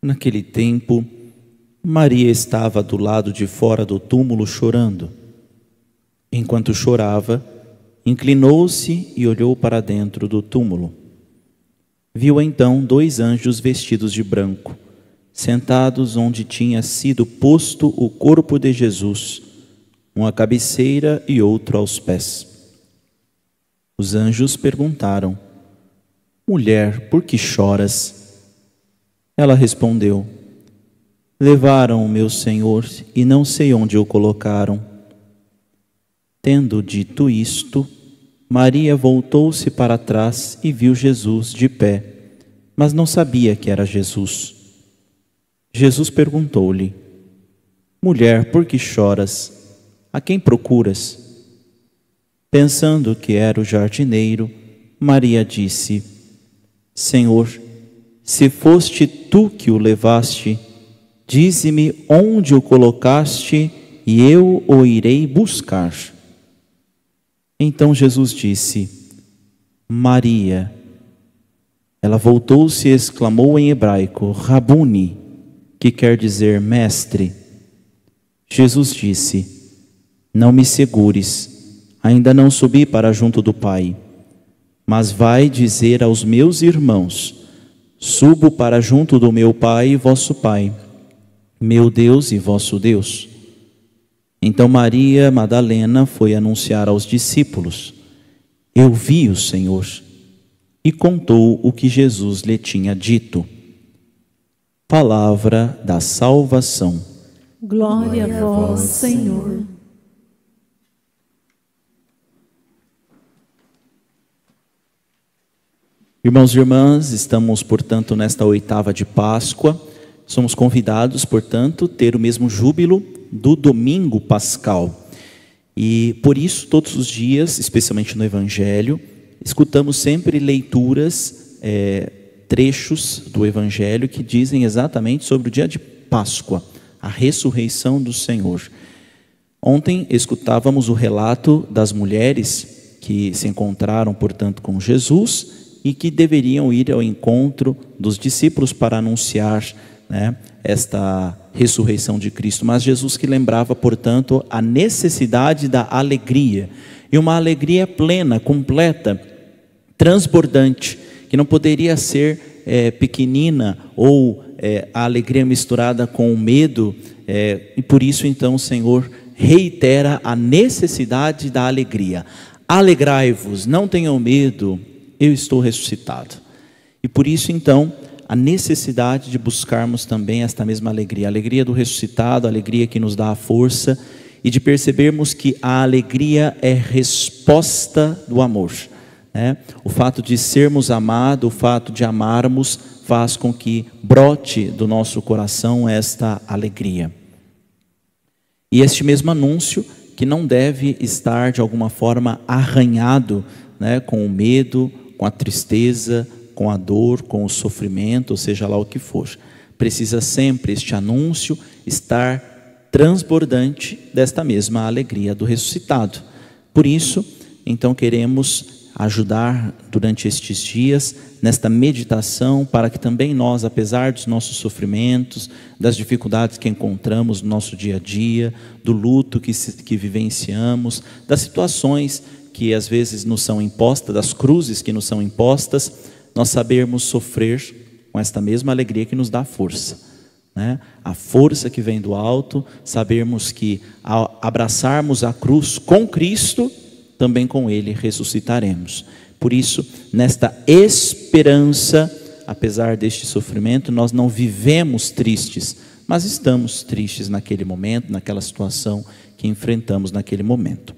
Naquele tempo, Maria estava do lado de fora do túmulo chorando. Enquanto chorava, inclinou-se e olhou para dentro do túmulo. Viu então 2 anjos vestidos de branco, sentados onde tinha sido posto o corpo de Jesus, um à cabeceira e outro aos pés. Os anjos perguntaram: Mulher, por que choras? Ela respondeu: Levaram o meu Senhor e não sei onde o colocaram. Tendo dito isto, Maria voltou-se para trás e viu Jesus de pé, mas não sabia que era Jesus. Jesus perguntou-lhe: Mulher, por que choras? A quem procuras? Pensando que era o jardineiro, Maria disse: Senhor, se foste tu que o levaste, dize-me onde o colocaste e eu o irei buscar. Então Jesus disse: Maria. Ela voltou-se e exclamou em hebraico: Rabuni, que quer dizer mestre. Jesus disse: Não me segures, ainda não subi para junto do Pai, mas vai dizer aos meus irmãos: Subo para junto do meu Pai e vosso Pai, meu Deus e vosso Deus. Então Maria Madalena foi anunciar aos discípulos: Eu vi o Senhor, e contou o que Jesus lhe tinha dito. Palavra da salvação. Glória a vós, Senhor. Irmãos e irmãs, estamos, portanto, nesta 8ª de Páscoa. Somos convidados, portanto, a ter o mesmo júbilo do domingo pascal. E por isso, todos os dias, especialmente no Evangelho, escutamos sempre leituras, trechos do Evangelho que dizem exatamente sobre o dia de Páscoa, a ressurreição do Senhor. Ontem escutávamos o relato das mulheres que se encontraram, portanto, com Jesus e que deveriam ir ao encontro dos discípulos para anunciar, esta ressurreição de Cristo. Mas Jesus que lembrava, portanto, a necessidade da alegria, e uma alegria plena, completa, transbordante, que não poderia ser pequenina ou a alegria misturada com o medo, e por isso então o Senhor reitera a necessidade da alegria. Alegrai-vos, não tenham medo, eu estou ressuscitado. E por isso então a necessidade de buscarmos também esta mesma alegria, a alegria do ressuscitado, a alegria que nos dá a força, e de percebermos que a alegria é resposta do amor. O fato de sermos amados, o fato de amarmos, faz com que brote do nosso coração esta alegria. E este mesmo anúncio, que não deve estar de alguma forma arranhado, com o medo, com a tristeza, com a dor, com o sofrimento, ou seja lá o que for. Precisa sempre este anúncio estar transbordante desta mesma alegria do ressuscitado. Por isso, então queremos ajudar durante estes dias, nesta meditação, para que também nós, apesar dos nossos sofrimentos, das dificuldades que encontramos no nosso dia a dia, do luto que vivenciamos, das situações que às vezes nos são impostas, das cruzes que nos são impostas, nós sabermos sofrer com esta mesma alegria que nos dá força. A força que vem do alto, sabermos que ao abraçarmos a cruz com Cristo, também com Ele ressuscitaremos. Por isso, nesta esperança, apesar deste sofrimento, nós não vivemos tristes, mas estamos tristes naquele momento, naquela situação que enfrentamos naquele momento.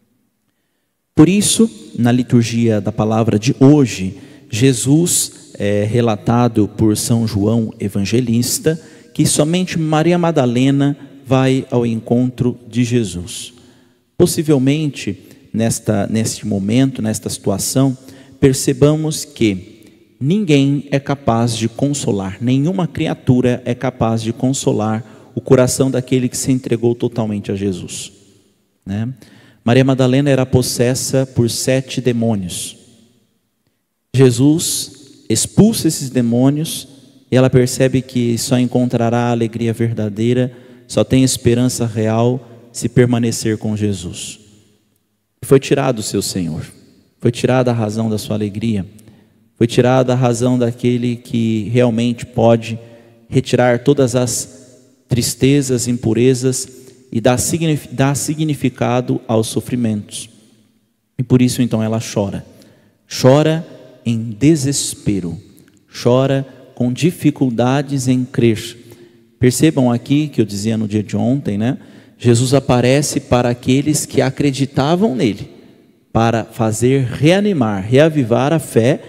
Por isso, na liturgia da palavra de hoje, Jesus é relatado por São João Evangelista, que somente Maria Madalena vai ao encontro de Jesus. Possivelmente, neste momento, nesta situação, percebamos que ninguém é capaz de consolar, nenhuma criatura é capaz de consolar o coração daquele que se entregou totalmente a Jesus. Maria Madalena era possessa por 7 demônios. Jesus expulsa esses demônios e ela percebe que só encontrará a alegria verdadeira, só tem esperança real se permanecer com Jesus. Foi tirado o seu Senhor, foi tirada a razão da sua alegria, foi tirada a razão daquele que realmente pode retirar todas as tristezas, impurezas e dar significado aos sofrimentos. E por isso então ela chora em desespero, chora com dificuldades em crer. Percebam aqui que eu dizia no dia de ontem, né? Jesus aparece para aqueles que acreditavam nele, para fazer reanimar, reavivar a fé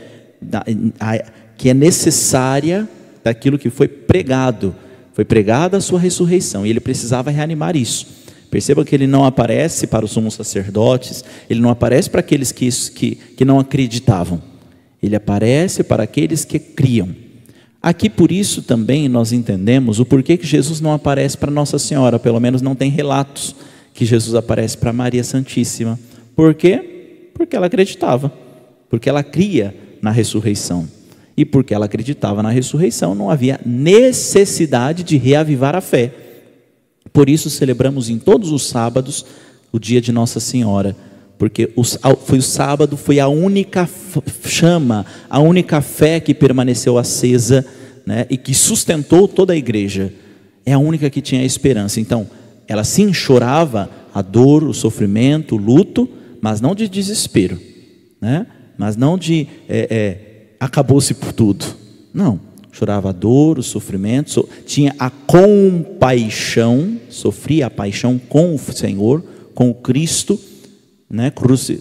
que é necessária daquilo que foi pregado. Foi pregada a sua ressurreição e ele precisava reanimar isso. Perceba que ele não aparece para os sumos sacerdotes, ele não aparece para aqueles que não acreditavam. Ele aparece para aqueles que criam. Aqui por isso também nós entendemos o porquê que Jesus não aparece para Nossa Senhora, pelo menos não tem relatos que Jesus aparece para Maria Santíssima. Por quê? Porque ela acreditava, porque ela cria na ressurreição. E porque ela acreditava na ressurreição, não havia necessidade de reavivar a fé. Por isso celebramos em todos os sábados o dia de Nossa Senhora, porque o sábado foi a única chama, a única fé que permaneceu acesa, né, e que sustentou toda a igreja. É a única que tinha esperança. Então, ela sim chorava a dor, o sofrimento, o luto, mas não de desespero, né? Mas não de acabou-se por tudo. Não, chorava a dor, o sofrimento, tinha a compaixão, sofria a paixão com o Senhor, com o Cristo, né?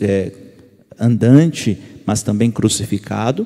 Andante, mas também crucificado,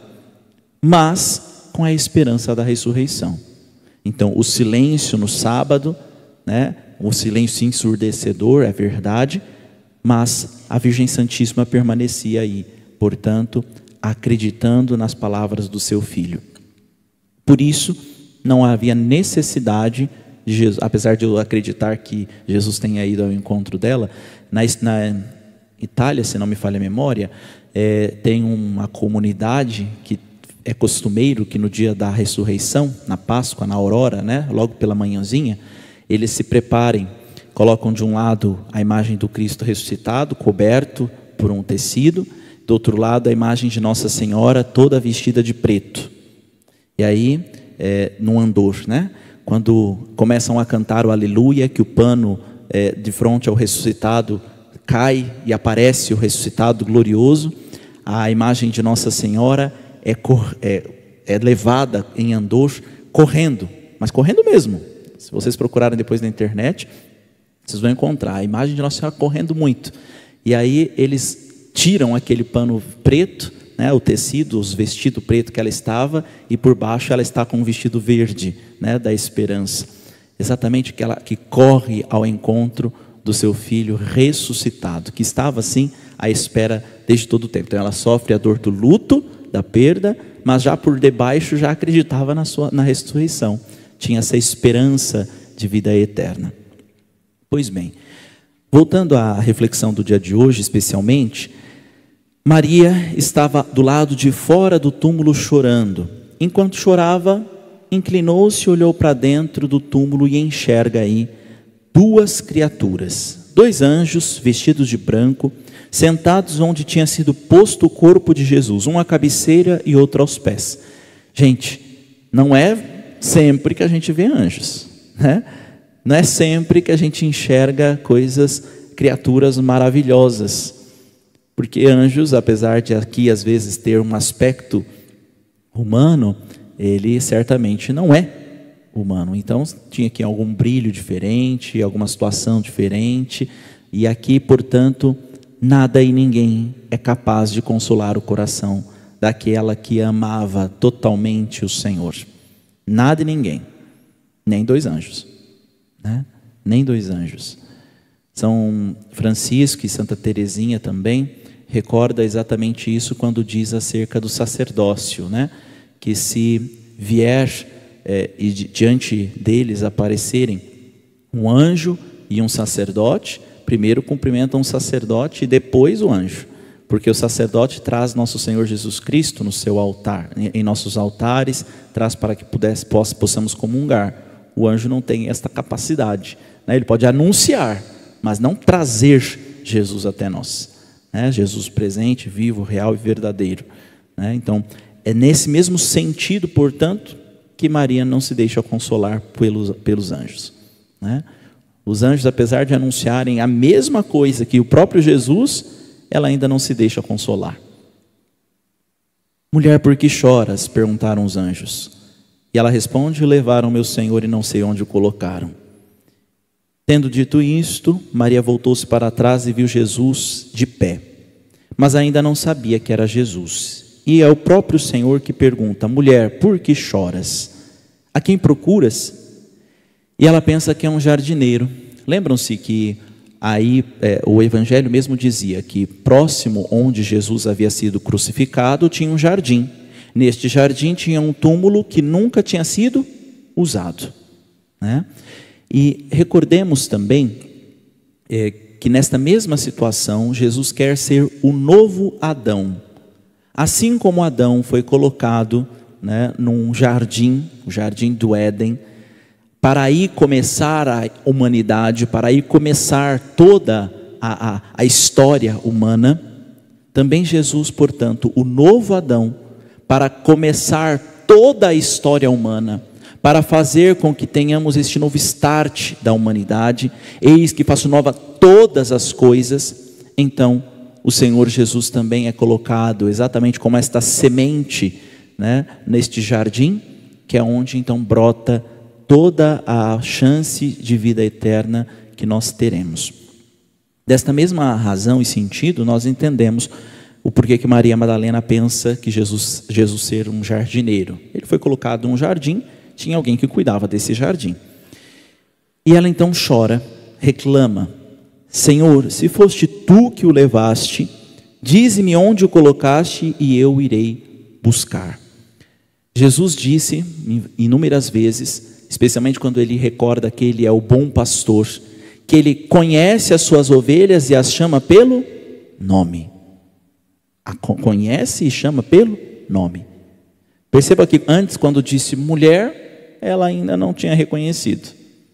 mas com a esperança da ressurreição. Então, o silêncio no sábado, né? O silêncio ensurdecedor, é verdade, mas a Virgem Santíssima permanecia aí, portanto, acreditando nas palavras do seu filho. Por isso, não havia necessidade de Jesus, apesar de eu acreditar que Jesus tenha ido ao encontro dela, na Itália, se não me falha a memória, tem uma comunidade que é costumeiro que no dia da ressurreição, na Páscoa, na aurora, né, logo pela manhãzinha, eles se preparem, colocam de um lado a imagem do Cristo ressuscitado, coberto por um tecido, do outro lado a imagem de Nossa Senhora, toda vestida de preto. E aí, no andor, né, quando começam a cantar o aleluia, que o pano de frente ao ressuscitado cai e aparece o ressuscitado glorioso, a imagem de Nossa Senhora é levada em andor, correndo, mas correndo mesmo. Se vocês procurarem depois na internet, vocês vão encontrar a imagem de Nossa Senhora correndo muito. E aí eles tiram aquele pano preto, né, o tecido, os vestidos preto que ela estava, e por baixo ela está com um vestido verde, né, da esperança. Exatamente que corre ao encontro do seu filho ressuscitado, que estava assim à espera desde todo o tempo. Então ela sofre a dor do luto, da perda, mas já por debaixo já acreditava na ressurreição. Tinha essa esperança de vida eterna. Pois bem, voltando à reflexão do dia de hoje especialmente, Maria estava do lado de fora do túmulo chorando. Enquanto chorava, inclinou-se, olhou para dentro do túmulo e enxerga aí duas criaturas, dois anjos vestidos de branco, sentados onde tinha sido posto o corpo de Jesus, um à cabeceira e outro aos pés. Gente, não é sempre que a gente vê anjos, né? Não é sempre que a gente enxerga criaturas maravilhosas, porque anjos, apesar de aqui às vezes ter um aspecto humano, ele certamente não é humano. Então tinha aqui algum brilho diferente, alguma situação diferente, e aqui, portanto, nada e ninguém é capaz de consolar o coração daquela que amava totalmente o Senhor. Nada e ninguém, nem dois anjos, né? Nem dois anjos. São Francisco e Santa Teresinha também recorda exatamente isso quando diz acerca do sacerdócio, né? Que se vier e diante deles aparecerem um anjo e um sacerdote, primeiro cumprimentam o sacerdote e depois o anjo, porque o sacerdote traz nosso Senhor Jesus Cristo no seu altar, em nossos altares, traz para que possamos comungar. O anjo não tem esta capacidade, né? Ele pode anunciar, mas não trazer Jesus até nós, né? Jesus presente, vivo, real e verdadeiro, né? Então, é nesse mesmo sentido, portanto, que Maria não se deixa consolar pelos anjos, né? Os anjos, apesar de anunciarem a mesma coisa que o próprio Jesus, ela ainda não se deixa consolar. Mulher, por que choras? Perguntaram os anjos. E ela responde: levaram meu Senhor e não sei onde o colocaram. Tendo dito isto, Maria voltou-se para trás e viu Jesus de pé, mas ainda não sabia que era Jesus. E é o próprio Senhor que pergunta: mulher, por que choras? A quem procuras? E ela pensa que é um jardineiro. Lembram-se que aí o Evangelho mesmo dizia que próximo onde Jesus havia sido crucificado tinha um jardim. Neste jardim tinha um túmulo que nunca tinha sido usado, né? E recordemos também que nesta mesma situação Jesus quer ser o novo Adão. Assim como Adão foi colocado, né, num jardim, o jardim do Éden, para aí começar a humanidade, para aí começar toda a história humana, também Jesus, portanto, o novo Adão, para começar toda a história humana, para fazer com que tenhamos este novo start da humanidade, eis que faço nova todas as coisas. Então, o Senhor Jesus também é colocado exatamente como esta semente, né, neste jardim, que é onde então brota toda a chance de vida eterna que nós teremos. Desta mesma razão e sentido, nós entendemos o porquê que Maria Madalena pensa que Jesus ser um jardineiro. Ele foi colocado num jardim, tinha alguém que cuidava desse jardim. E ela então chora, reclama: Senhor, se foste tu que o levaste, dize-me onde o colocaste e eu irei buscar. Jesus disse inúmeras vezes, especialmente quando ele recorda que ele é o bom pastor, que ele conhece as suas ovelhas e as chama pelo nome. Conhece e chama pelo nome. Perceba que antes, quando disse mulher, ela ainda não tinha reconhecido.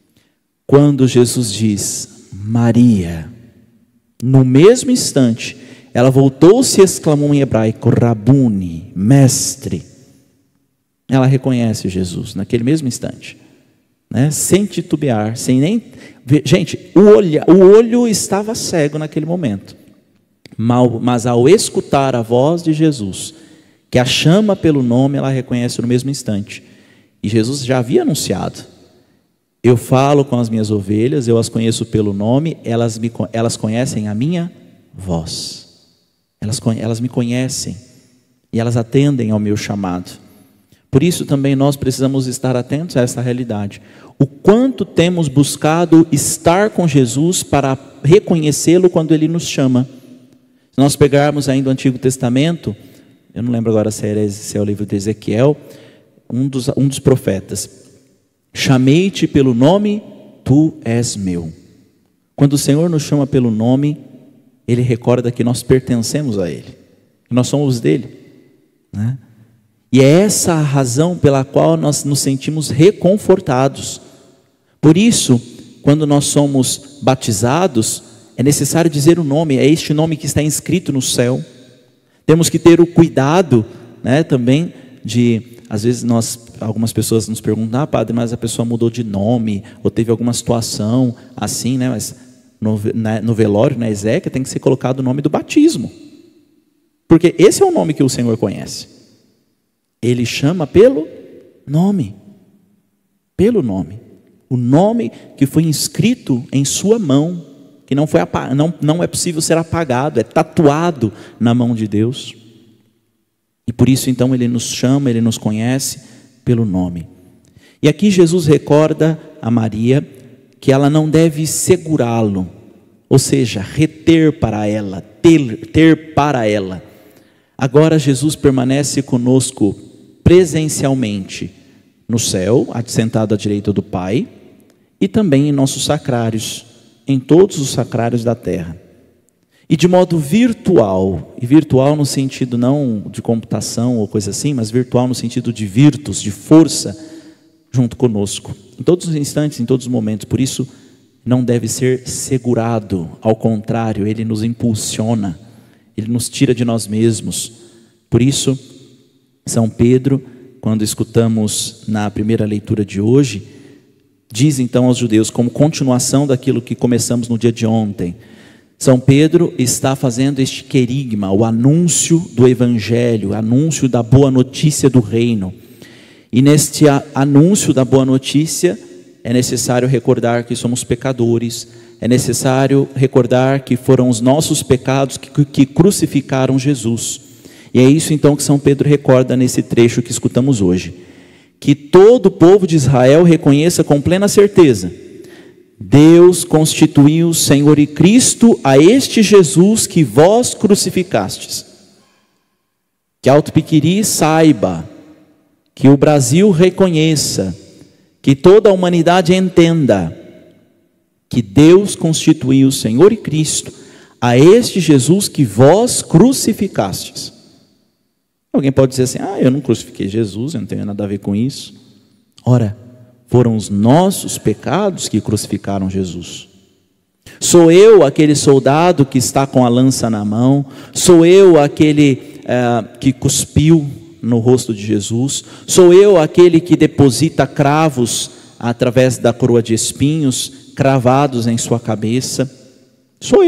Quando Jesus diz Maria, no mesmo instante, ela voltou-se e exclamou em hebraico: Rabuni, mestre. Ela reconhece Jesus naquele mesmo instante, né? Sem titubear, sem nem... Gente, o olho estava cego naquele momento, mas ao escutar a voz de Jesus, que a chama pelo nome, ela reconhece no mesmo instante. E Jesus já havia anunciado: eu falo com as minhas ovelhas, eu as conheço pelo nome, elas conhecem a minha voz, elas me conhecem e elas atendem ao meu chamado. Por isso também nós precisamos estar atentos a essa realidade. O quanto temos buscado estar com Jesus para reconhecê-lo quando Ele nos chama. Se nós pegarmos ainda o Antigo Testamento, eu não lembro agora se é o livro de Ezequiel, um dos profetas: chamei-te pelo nome, tu és meu. Quando o Senhor nos chama pelo nome, Ele recorda que nós pertencemos a Ele, que nós somos dele, né? E é essa a razão pela qual nós nos sentimos reconfortados. Por isso, quando nós somos batizados, é necessário dizer o nome, é este nome que está inscrito no céu. Temos que ter o cuidado, né, também de, às vezes algumas pessoas nos perguntam: padre, mas a pessoa mudou de nome, ou teve alguma situação assim, né? Mas no velório, na exéquia, tem que ser colocado o nome do batismo, porque esse é o nome que o Senhor conhece. Ele chama pelo nome, o nome que foi inscrito em sua mão, que não é possível ser apagado, é tatuado na mão de Deus. E por isso então Ele nos chama, Ele nos conhece pelo nome. E aqui Jesus recorda a Maria que ela não deve segurá-lo, ou seja, reter para ela, ter para ela. Agora Jesus permanece conosco presencialmente no céu, sentado à direita do Pai, e também em nossos sacrários, em todos os sacrários da terra. e de modo virtual, e virtual no sentido não de computação ou coisa assim, mas virtual no sentido de virtus, de força, junto conosco, em todos os instantes, em todos os momentos. Por isso, não deve ser segurado, ao contrário, ele nos impulsiona, ele nos tira de nós mesmos. Por isso, São Pedro, quando escutamos na primeira leitura de hoje, diz então aos judeus, como continuação daquilo que começamos no dia de ontem, São Pedro está fazendo este querigma, o anúncio do Evangelho, o anúncio da boa notícia do reino. E neste anúncio da boa notícia, é necessário recordar que somos pecadores, é necessário recordar que foram os nossos pecados que crucificaram Jesus. E é isso então que São Pedro recorda nesse trecho que escutamos hoje. Que todo o povo de Israel reconheça com plena certeza: Deus constituiu Senhor e Cristo a este Jesus que vós crucificastes. Que Alto-Piquiri saiba, que o Brasil reconheça, que toda a humanidade entenda que Deus constituiu Senhor e Cristo a este Jesus que vós crucificastes. Alguém pode dizer assim: eu não crucifiquei Jesus, eu não tenho nada a ver com isso. Ora, foram os nossos pecados que crucificaram Jesus. Sou eu aquele soldado que está com a lança na mão, sou eu aquele que cuspiu no rosto de Jesus, sou eu aquele que deposita cravos através da coroa de espinhos cravados em sua cabeça. Sou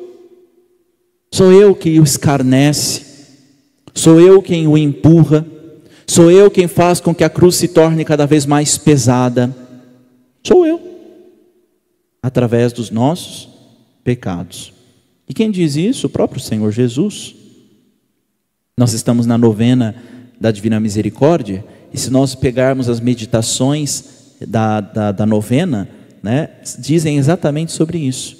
eu que o escarnece, sou eu quem o empurra, sou eu quem faz com que a cruz se torne cada vez mais pesada. Sou eu, através dos nossos pecados. E quem diz isso? O próprio Senhor Jesus. Nós estamos na novena da Divina Misericórdia, e se nós pegarmos as meditações da novena, né, dizem exatamente sobre isso.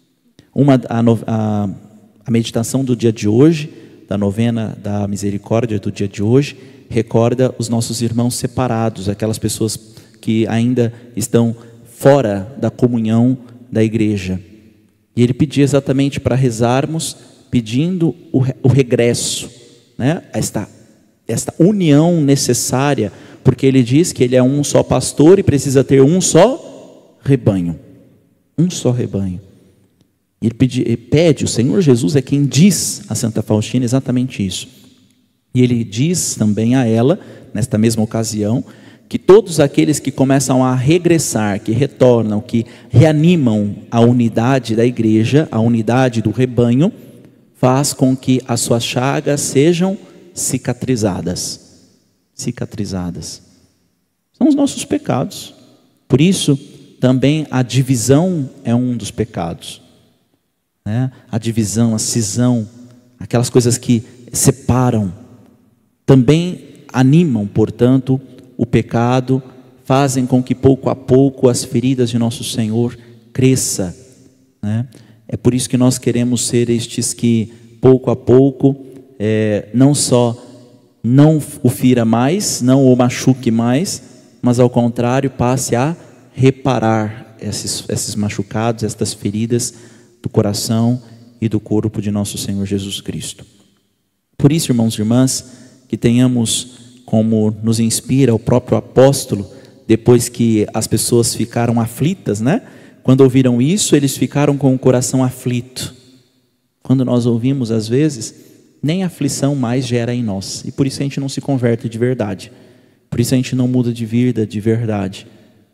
A meditação do dia de hoje, da novena da Misericórdia do dia de hoje, recorda os nossos irmãos separados, aquelas pessoas que ainda estão fora da comunhão da igreja. E ele pedia exatamente para rezarmos, pedindo o regresso, né? Esta união necessária, porque ele diz que ele é um só pastor e precisa ter um só rebanho. Um só rebanho. Ele pede, o Senhor Jesus é quem diz a Santa Faustina exatamente isso. E ele diz também a ela, nesta mesma ocasião, que todos aqueles que começam a regressar, que retornam, que reanimam a unidade da igreja, a unidade do rebanho, faz com que as suas chagas sejam cicatrizadas. Cicatrizadas. São os nossos pecados. Por isso, também a divisão é um dos pecados. Né? A divisão, a cisão, aquelas coisas que separam, também animam, portanto, o pecado, fazem com que pouco a pouco as feridas de nosso Senhor cresçam. Né? É por isso que nós queremos ser estes que, pouco a pouco, não só não o fira mais, não o machuque mais, mas ao contrário, passe a reparar esses machucados, estas feridas do coração e do corpo de nosso Senhor Jesus Cristo. Por isso, irmãos e irmãs, que tenhamos, como nos inspira o próprio apóstolo, depois que as pessoas ficaram aflitas, né? Quando ouviram isso, eles ficaram com o coração aflito. Quando nós ouvimos, às vezes, nem aflição mais gera em nós. E por isso a gente não se converte de verdade. Por isso a gente não muda de vida de verdade.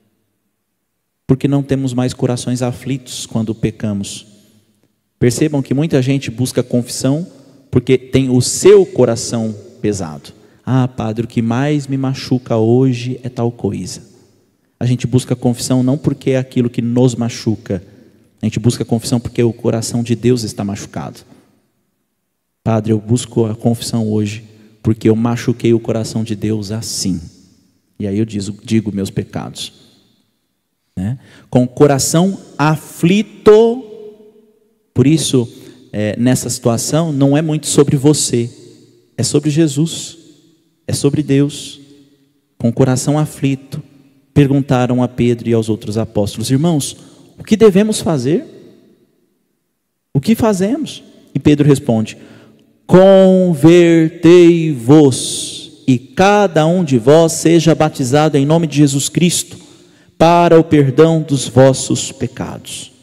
Porque não temos mais corações aflitos quando pecamos. Percebam que muita gente busca confissão porque tem o seu coração pesado. Ah, padre, o que mais me machuca hoje é tal coisa. A gente busca confissão não porque é aquilo que nos machuca. A gente busca confissão porque o coração de Deus está machucado. Padre, eu busco a confissão hoje porque eu machuquei o coração de Deus assim. E aí eu digo meus pecados. Né? Com o coração aflito. Por isso, nessa situação, não é muito sobre você. É sobre Jesus. É sobre Deus. Com o coração aflito, perguntaram a Pedro e aos outros apóstolos: irmãos, o que devemos fazer? O que fazemos? E Pedro responde: convertei-vos e cada um de vós seja batizado em nome de Jesus Cristo para o perdão dos vossos pecados.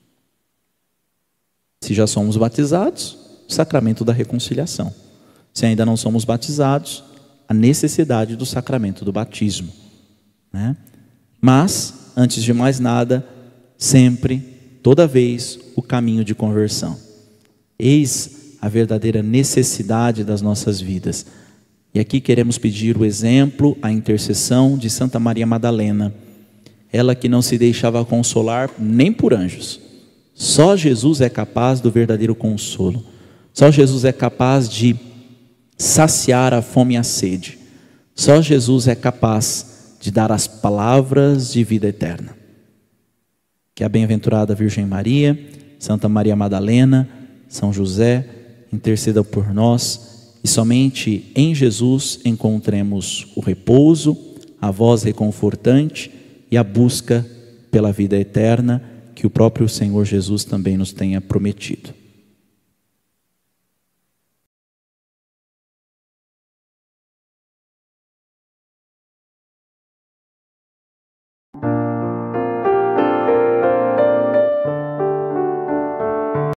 Se já somos batizados, o sacramento da reconciliação. Se ainda não somos batizados, a necessidade do sacramento do batismo, né? Mas, antes de mais nada, sempre, toda vez, o caminho de conversão. Eis a verdadeira necessidade das nossas vidas. E aqui queremos pedir o exemplo, a intercessão de Santa Maria Madalena. Ela que não se deixava consolar nem por anjos. Só Jesus é capaz do verdadeiro consolo. Só Jesus é capaz de saciar a fome e a sede. Só Jesus é capaz de dar as palavras de vida eterna. Que a bem-aventurada Virgem Maria, Santa Maria Madalena, São José, interceda por nós e somente em Jesus encontremos o repouso, a voz reconfortante e a busca pela vida eterna que o próprio Senhor Jesus também nos tenha prometido.